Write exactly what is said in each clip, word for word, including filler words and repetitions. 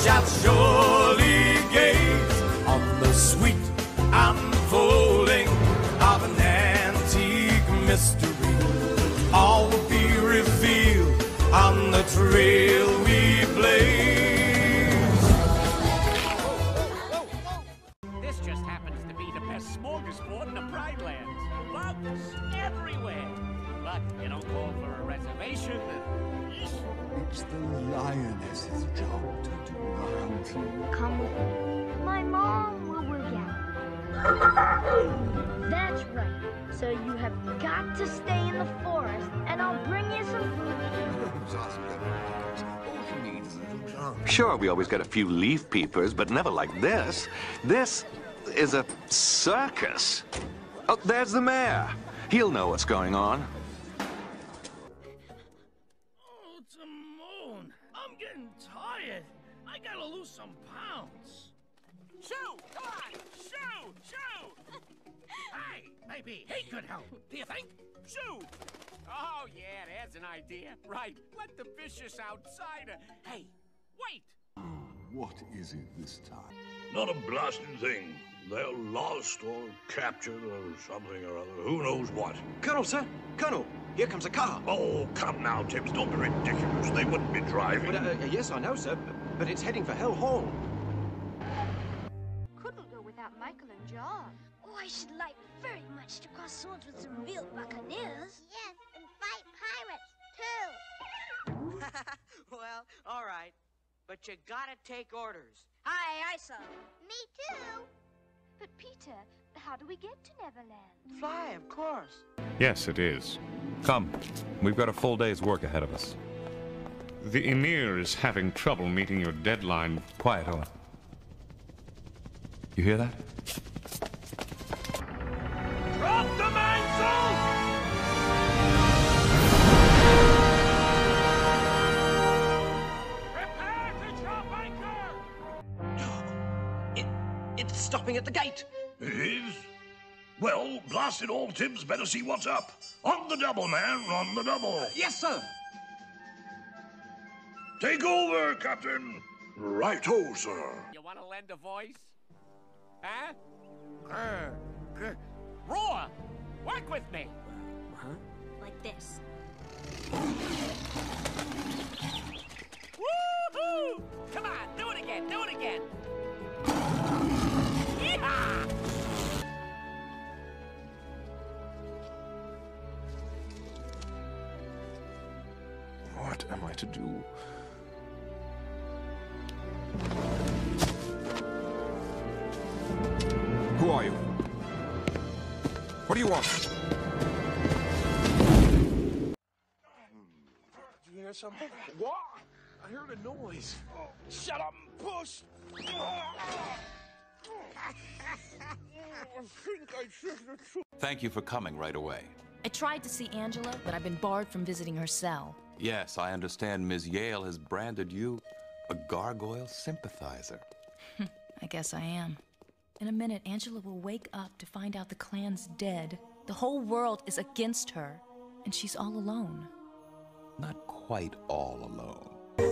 shall surely gaze on the sweet unfolding of an antique mystery. All will be revealed on the trail we blaze. This just happens to be the best smorgasbord in the Pride Lands. Bugs everywhere. But you don't call for a reservation. It's the lioness's job to do the hunting. Come with me. My mom will work out. That's right. So you have got to stay in the forest, and I'll bring you some food. Sure, we always get a few leaf peepers, but never like this. This is a circus. Oh, there's the mayor. He'll know what's going on. Oh, Timon, I'm getting tired. I gotta lose some pounds. Shoo! Come on! Shoo! Shoo! Hey, maybe he could help. Do you think? Shoo! Oh, yeah, there's an idea. Right, let the vicious outsider... Hey, wait! What is it this time? Not a blasting thing. They're lost or captured or something or other. Who knows what? Colonel, sir. Colonel, here comes a car. Oh, come now, Tibbs. Don't be ridiculous. They wouldn't be driving. But, uh, uh, yes, I know, sir. But it's heading for Hell Hall. Couldn't go without Michael and John. Oh, I should like very much to cross swords with some real buccaneers. Yes, and fight pirates, too. Well, all right. But you gotta take orders. Aye, aye, sir. Me too. But Peter, how do we get to Neverland? Fly, of course. Yes, it is. Come, we've got a full day's work ahead of us. The Emir is having trouble meeting your deadline. Quiet, Owen. You hear that? Drop the mantle! Prepare to drop anchor! It, it's stopping at the gate. It is? Well, blast it all, Tibbs. Better see what's up. On the double, man. On the double. Uh, yes, sir. Take over, Captain. Right-o, sir. You want to lend a voice? Huh? Grr, grr. Roar! Work with me! Huh? Like this. Woo-hoo! Come on, do it again, do it again! Yeehaw! What am I to do? Who are you? What do you want? Did you hear something? What? I heard a noise. Oh, shut up and push. I think I should. Thank you for coming right away. I tried to see Angela, but I've been barred from visiting her cell. Yes, I understand Miz Yale has branded you a gargoyle sympathizer. I guess I am. In a minute, Angela will wake up to find out the clan's dead. The whole world is against her, and she's all alone. Not quite all alone.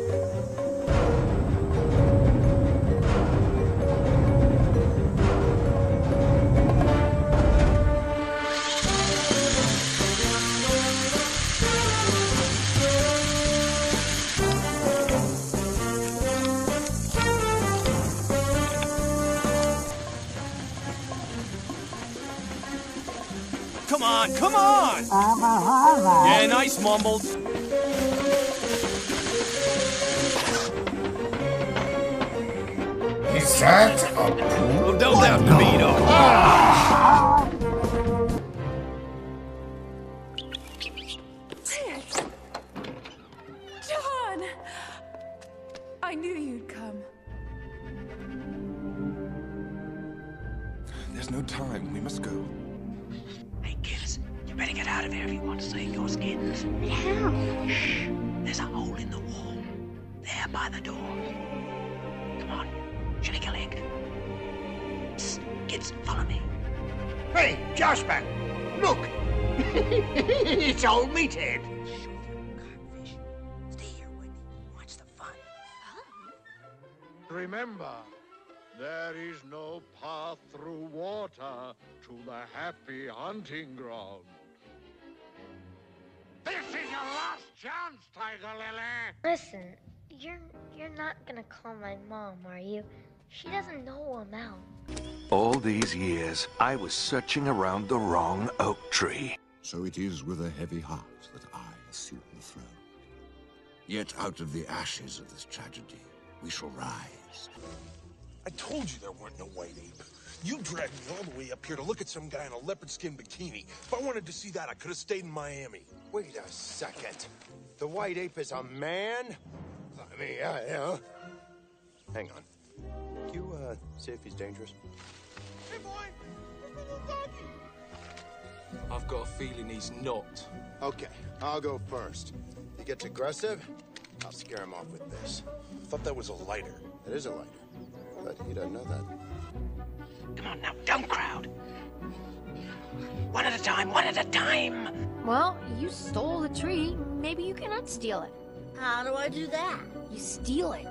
Come on, come on! Yeah, nice, Mumbles. Is that a pool? Well, don't have to beat up. John! I knew you'd come. There's no time. We must go. Hey, kids, you better get out of here if you want to save your skins. How? Shh. There's a hole in the wall. There by the door. Come on, shake a leg. Psst, kids, follow me. Hey, Joshman, look. It's old Meathead. Stay here with me. Watch the fun. Remember, there is no path through water to the happy hunting ground. This is your last chance, Tiger Lily! Listen, you're you're not gonna call my mom, are you? She doesn't know I'm out. All these years, I was searching around the wrong oak tree. So it is with a heavy heart that I assume the throne. Yet out of the ashes of this tragedy, we shall rise. I told you there weren't no white ape. You dragged me all the way up here to look at some guy in a leopard skin bikini. If I wanted to see that, I could have stayed in Miami. Wait a second. The white ape is a man? I mean, yeah, yeah. Hang on. Can you, uh, see if he's dangerous? Hey, boy! Where's my little doggy? I've got a feeling he's not. Okay, I'll go first. He gets aggressive, I'll scare him off with this. I thought that was a lighter. It is a lighter, but he doesn't know that. Come on now, don't crowd. One at a time, one at a time. Well, you stole the tree. Maybe you can unsteal it. How do I do that? You steal it.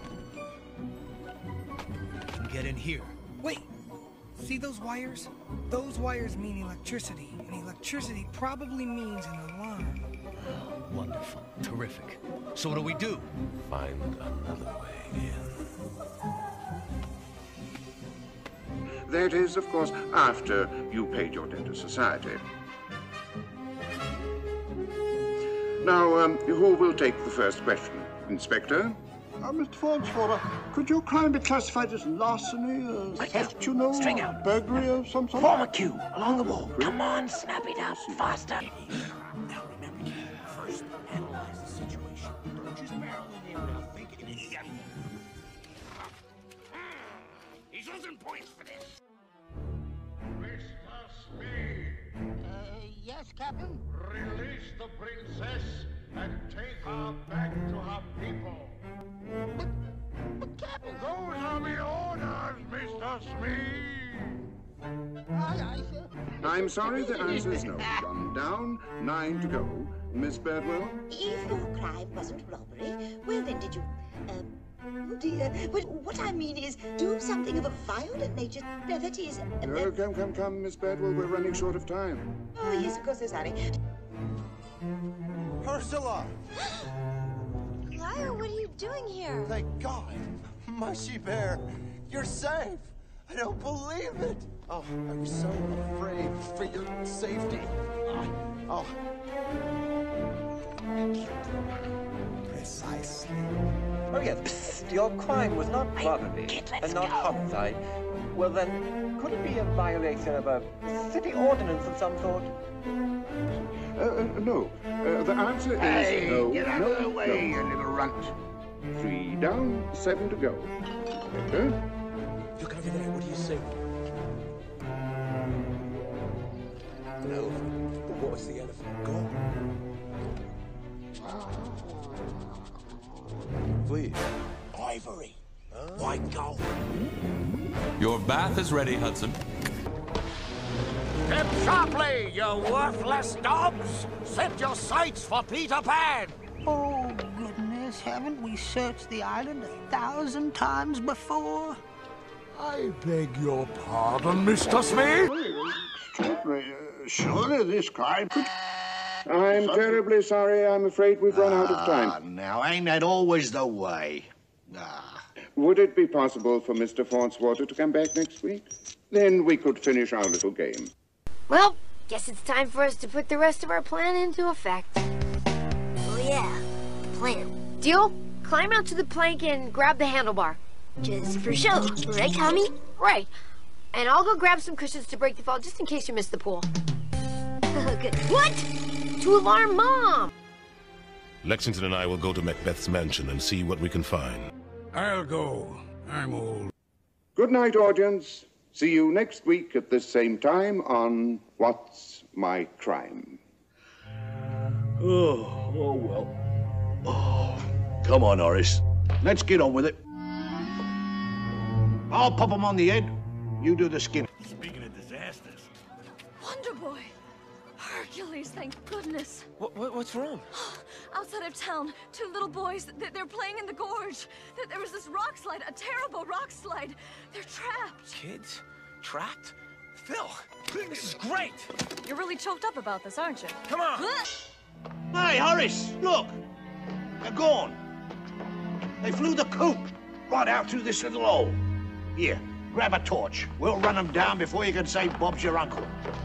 Get in here. Wait! See those wires? Those wires mean electricity, and electricity probably means an alarm. Oh, wonderful. Terrific. So what do we do? Find another way in. That is, of course, after you paid your debt to society. Now, um, who will take the first question? Inspector? Uh, Mister Farnsworth, could your crime be classified as larceny, uh, theft, you know, String out. burglary of some sort? Form a queue along the wall. Come on, snap it up faster. Now remember, first analyze the situation. Don't just barrel in there without thinking. He's losing points for this. Mister Smee, Uh, yes, Captain? release the princess and take her back to her people. But, but Captain... Those are the orders, Mister Smee. Aye, aye, sir. I'm sorry, the answer is no. One down, nine to go. Miss Birdwell? If your crime wasn't robbery, well then did you, um, oh dear, but what I mean is do something of a violent nature, no, that is... Uh, Oh, come, come, come, Miss Birdwell, we're running short of time. Oh, yes, of course, there's Harry. Ursula! Liar, what are you doing here? Thank God! Mushy Bear, you're safe! I don't believe it! Oh, I was so afraid for your safety. Oh. Precisely. Oh, yes. Your crime was not robbery and not homicide. Well, then, could it be a violation of a city ordinance of some sort? Uh, uh, no. Uh, the answer is Hey, no. get out no, of the way, no. you little runt. Three down, seven to go. Inspector? Look over there. What do you see? An elephant. But what was the elephant got? Please. Ivory. White gold. Your bath is ready, Hudson. Step sharply, you worthless dogs! Set your sights for Peter Pan! Oh, goodness, haven't we searched the island a thousand times before? I beg your pardon, Mister Smee? Surely this crime could... I'm terribly sorry. I'm afraid we've run out of time. Ah, now, ain't that always the way? Ah. Would it be possible for Mister Farnsworth to come back next week? Then we could finish our little game. Well, guess it's time for us to put the rest of our plan into effect. Oh, yeah. Plan. Deal? Climb out to the plank and grab the handlebar. Just for show, right, Tommy? Right. And I'll go grab some cushions to break the fall, just in case you missed the pool. Good. What? To alarm Mom! Lexington and I will go to Macbeth's mansion and see what we can find. I'll go. I'm old. Good night, audience. See you next week at this same time on What's My Crime? Oh, oh well. Oh, come on, Horace. Let's get on with it. I'll pop him on the head. You do the skin. Speaking of disasters. Wonder Boy! Hercules, thank goodness. What, what, what's wrong? outside of town. Two little boys, they're, they're playing in the gorge. There, there was this rock slide, a terrible rock slide. They're trapped. Kids? Trapped? Phil, this is great. You're really choked up about this, aren't you? Come on. Hey, Horace, look. They're gone. They flew the coop right out through this little hole. Here, grab a torch. We'll run them down before you can say Bob's your uncle.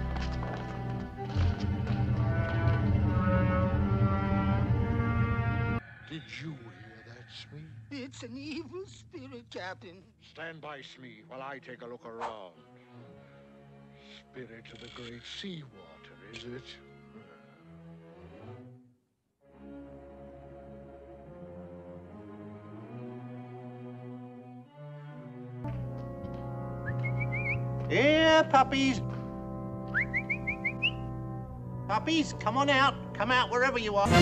Did you hear that, Smee? It's an evil spirit, Captain. Stand by, Smee, while I take a look around. Spirit of the great seawater, is it? Here, puppies. Puppies, come on out. Come out wherever you are.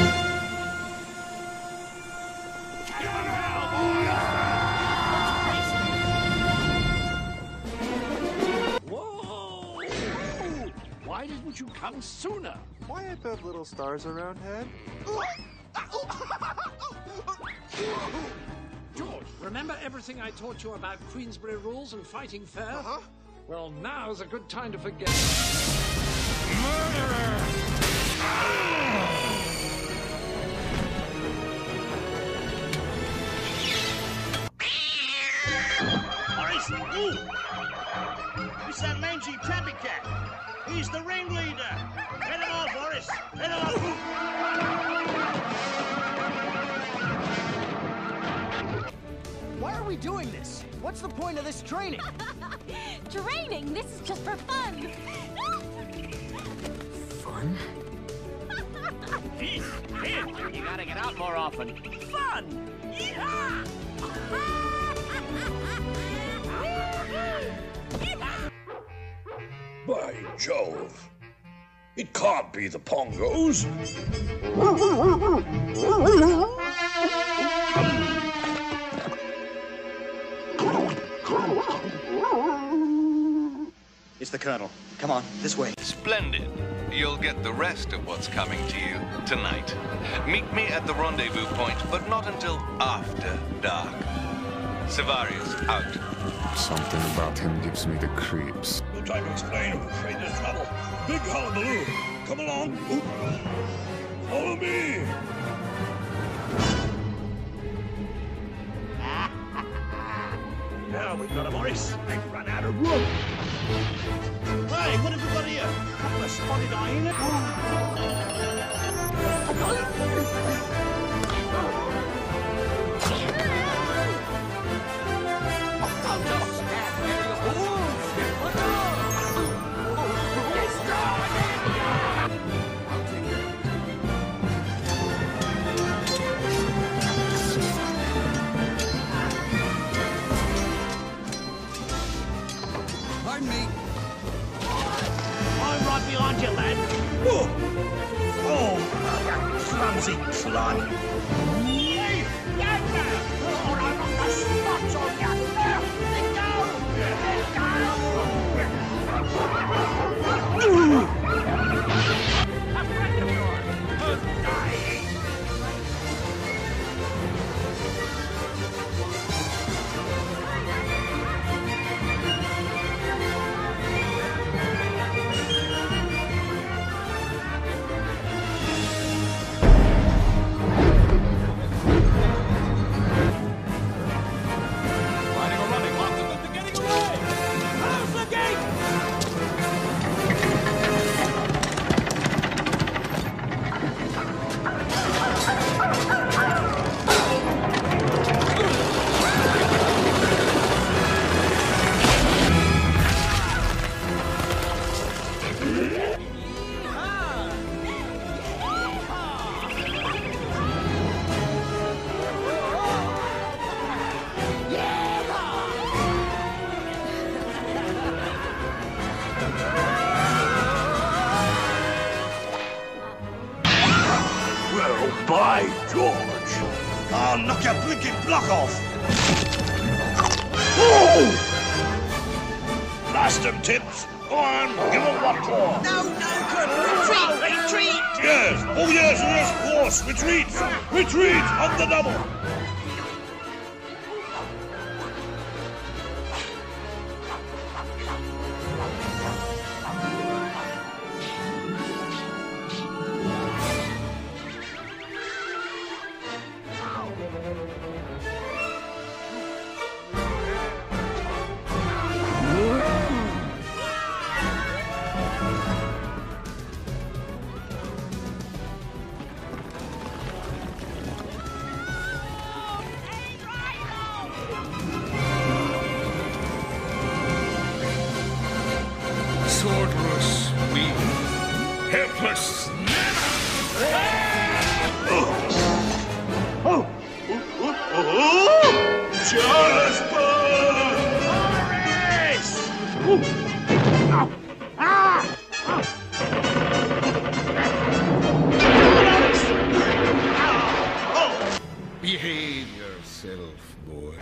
Whoa! Why didn't you come sooner? Why aren't there little stars around, Head? George, remember everything I taught you about Queensbury rules and fighting fair? Uh-huh. Well, now's a good time to forget. Horace, ooh! It's that mangy tabby cat. He's the ringleader. Head him off, Horace. Head him off. Why are we doing this? What's the point of this training? Training? This is just for fun. Fun? Here, you gotta get out more often. Fun! Yeehaw! By Jove. It can't be the Pongos. It's the Colonel. Come on, this way. Splendid. You'll get the rest of what's coming to you tonight. Meet me at the rendezvous point, but not until after dark. Savarius out. Something about him gives me the creeps. No time to explain. I'm afraid there's trouble. Big hullabaloo. Come along. Ooh. Follow me. Now we've got a Morris. They've run out of room. Hey, what have we got here? A couple of spotted Pardon me. I'm right behind you, lad. Oh, oh, clumsy clod. Hey, Yagna! Oh, I'm on the spots on you. Let go! Let go! A friend of yours, who's dying. By George! I'll knock your blinking block off! Oh! Blast him, Tips! Go on, give him one more! No, no, Colonel, retreat, retreat! yes, oh yes, yes, of course. Retreat, retreat on the double. Swordless, weak, helpless, Oh! Oh! Jasper! Horace! Ow! Ah! Oh! behave yourself, boy.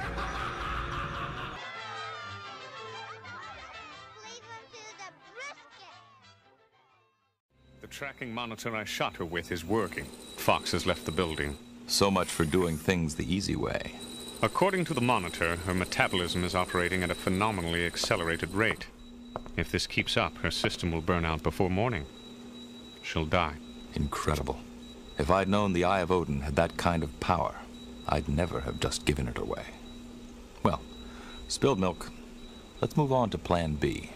The tracking monitor I shot her with is working. Fox has left the building. So much for doing things the easy way. According to the monitor, her metabolism is operating at a phenomenally accelerated rate. If this keeps up, her system will burn out before morning. She'll die. Incredible. If I'd known the Eye of Odin had that kind of power, I'd never have just given it away. Well, spilled milk. Let's move on to Plan B.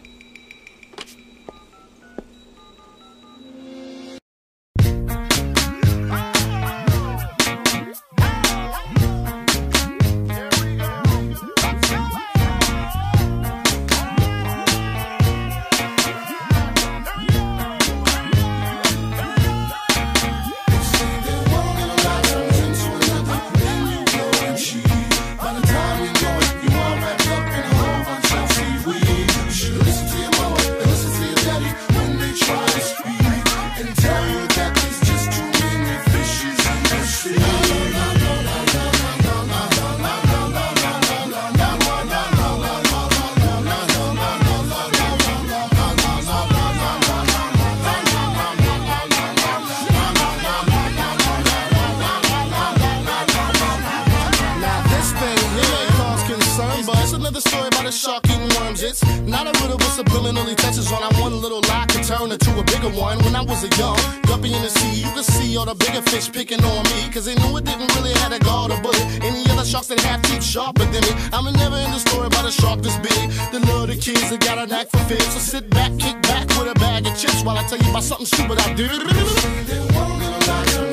Not a riddle, but subliminally touches on. I one little lie could turn into a bigger one. When I was a young guppy in the sea, you could see all the bigger fish picking on me, cause they knew it didn't really have a guard or bullet. Any other sharks that have teeth sharper than me, I'm never in the story about a shark this big. The little kids that got a knack for fish, so sit back, kick back with a bag of chips while I tell you about something stupid I did.